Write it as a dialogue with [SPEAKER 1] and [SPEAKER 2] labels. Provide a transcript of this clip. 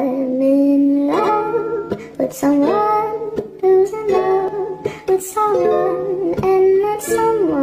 [SPEAKER 1] I'm in love with someone who's in love with someone, and that someone